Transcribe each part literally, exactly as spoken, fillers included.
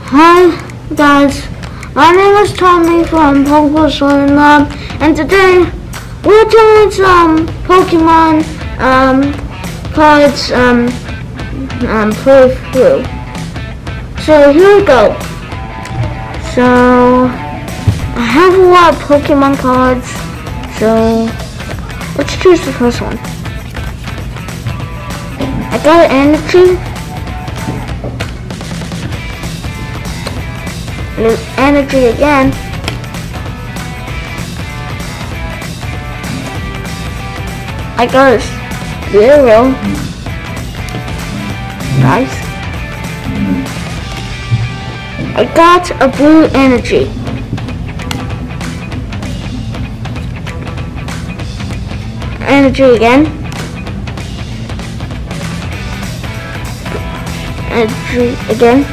Hi guys, my name is Tommy from Pokemon Swimming Lab, and today we're doing some Pokemon um, cards um, um, playthrough. So here we go. So I have a lot of Pokemon cards, so let's choose the first one. I got an energy. There's energy again. I got a zero. Nice. I got a blue energy. Energy again. Energy again.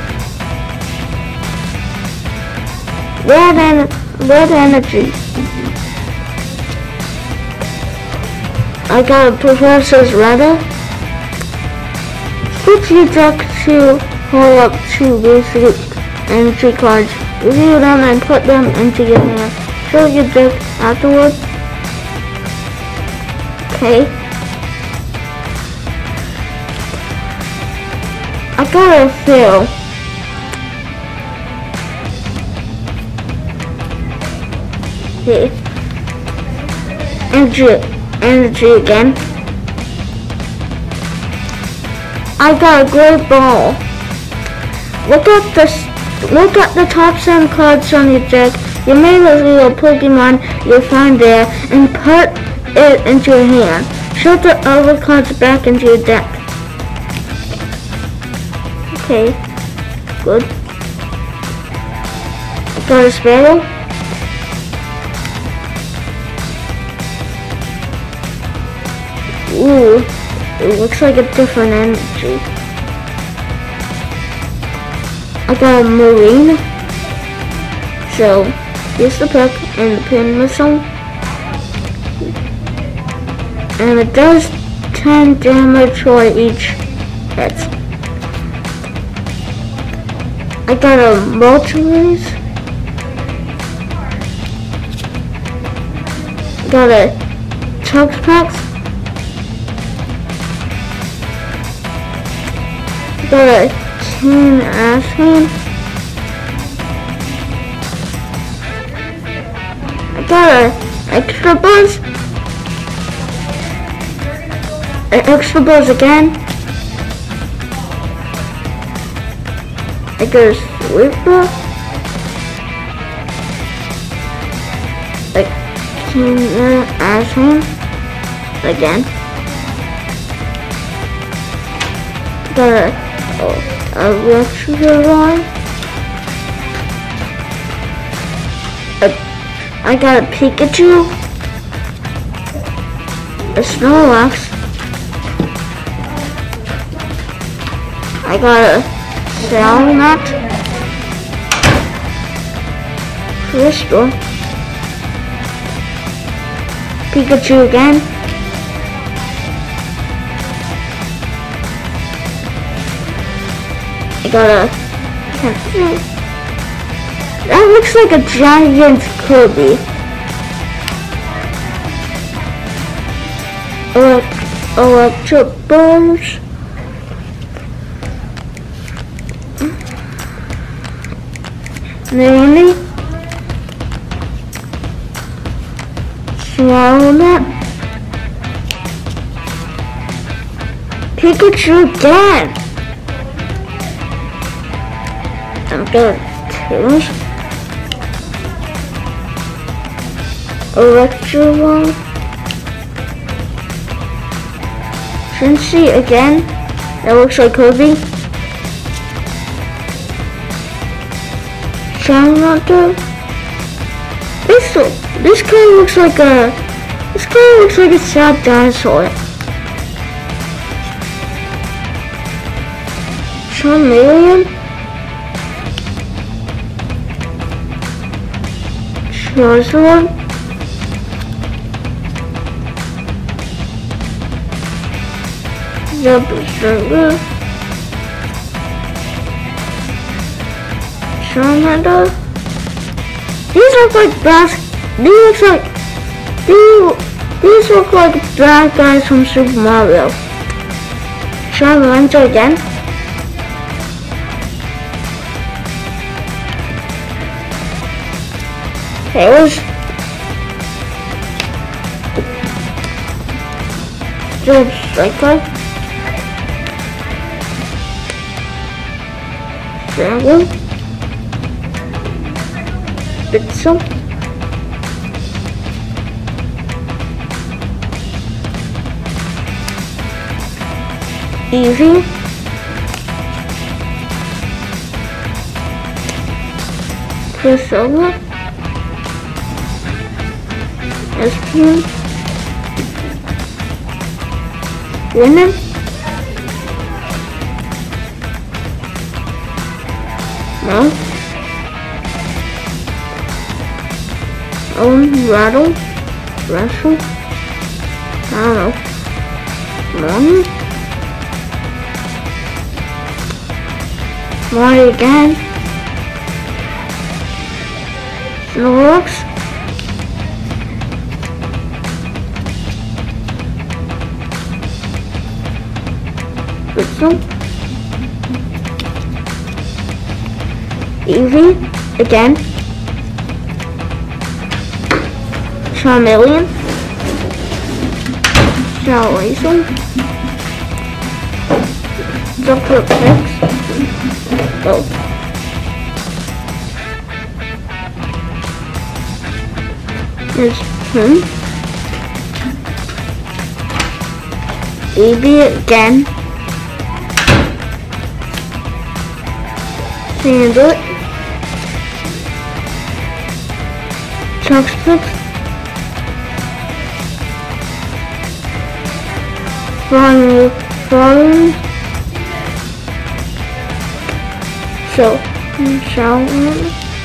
Red, en red energy. I got a Professor's Retta. Switch your deck to hold up two basic energy cards. Review them and put them into your hand. Show your deck afterwards. Okay. I got a fail. Okay. Energy, energy again. I got a great ball. Look at this. Look at the top seven cards on your deck. You may reveal a Pokemon you'll find there and put it into your hand. Shove the other cards back into your deck. Okay. Good. I got a Sparrow. Ooh, it looks like a different energy. I got a Marine. So, here's the pick and the pin missile. And it does ten damage for each hit. I got a Moltres. Got a Tuxpax. Got a Tin Ashen. I got a Extra Buzz. An Extra Buzz again. I got a Sweeper. A Tin Ashen again. Got a A Retrolon. I got a Pikachu. A Snorlax. I got a Salamence. Crystal. Pikachu again. I got a, that looks like a giant Kirby. Elect Electabuzz. Nanny. Swallow. Pikachu again. I'm gonna choose Electrolon. Trincy again. That looks like Kirby. Charmander. This this guy looks like a this guy looks like a sad dinosaur. Charmeleon. Charizard. Zebra. Charmander. These look like bad. These look like these. These look like bad guys from Super Mario. Charmander again. Here's George Striker. Dragon. Pixel. Eevee. Priscilla. Espeon. Winner. No. Oh, Rattle. Wrestle. I don't know. Morning. Morning again. Snorlax. Pixel. Eevee again. Charmeleon. Charlazel. Doctor X. Oh. There's him. Eevee again. Sandor. Toxtrix. Ron, Ron. So, Charmander.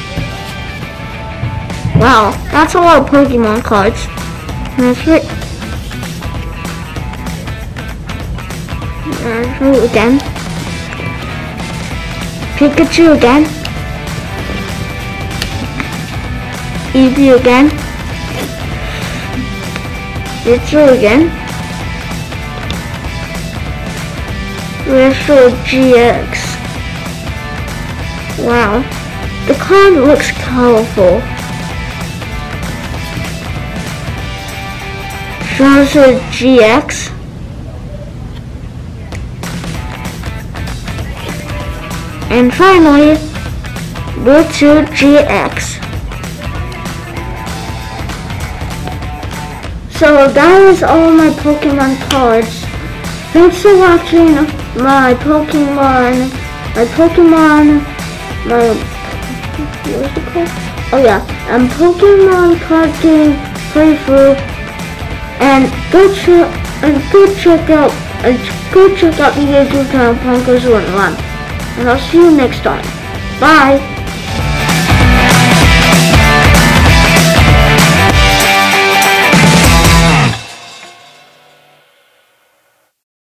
Wow, that's a lot of Pokemon cards. That's right. There's again. Pikachu again. Eevee again. Pikachu again. Retro G X. Wow, the card looks colorful. Retro G X. And finally, Retro G X. So that is all my Pokemon cards. Thanks for watching my Pokemon, my Pokemon, my, what was it called? Oh yeah, um, Pokemon card game playthrough. And go check, and go check out, and go check out the YouTube channel Punkers One Run. And I'll see you next time. Bye!